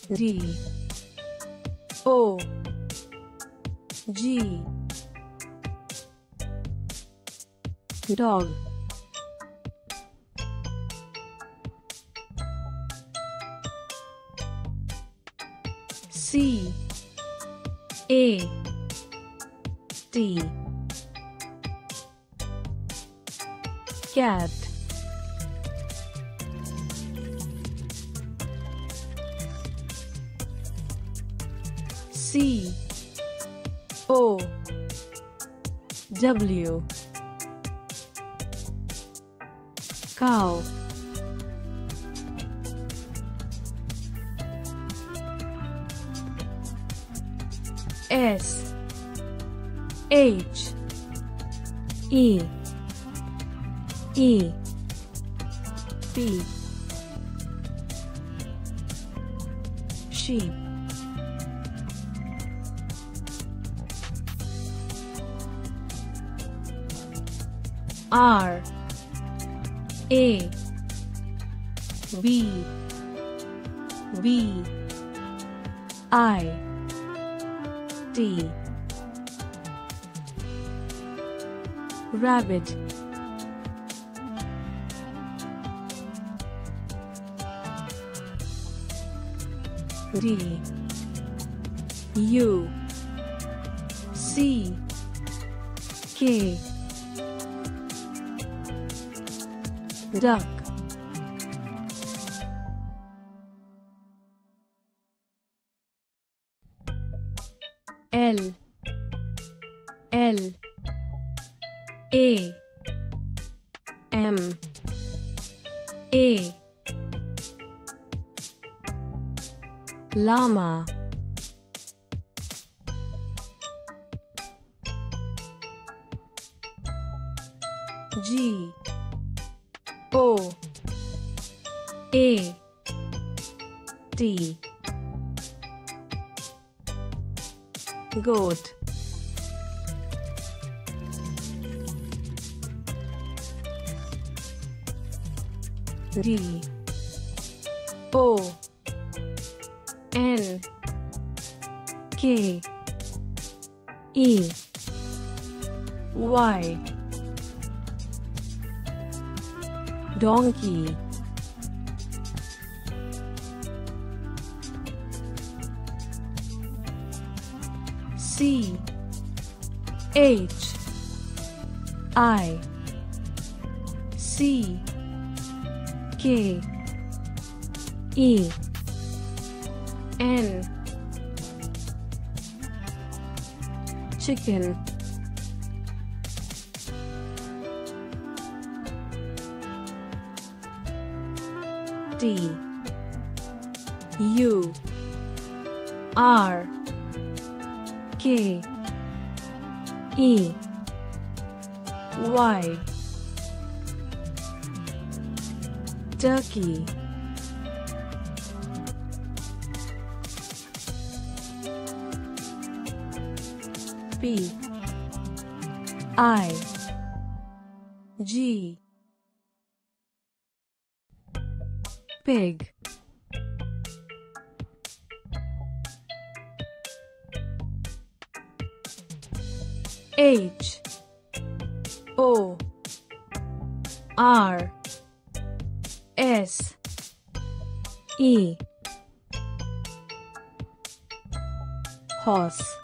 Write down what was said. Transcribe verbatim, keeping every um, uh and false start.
D O G Dog. C A T Cat. C O W Cow. S H E E P Sheep. R A B B I T Rabbit. D U C K Duck. L L A M A Llama. G O A T Goat. D O N K E Y Donkey. C H I C K E N Chicken. D U R K E Y Turkey. P I G Pig. H O R S E Horse.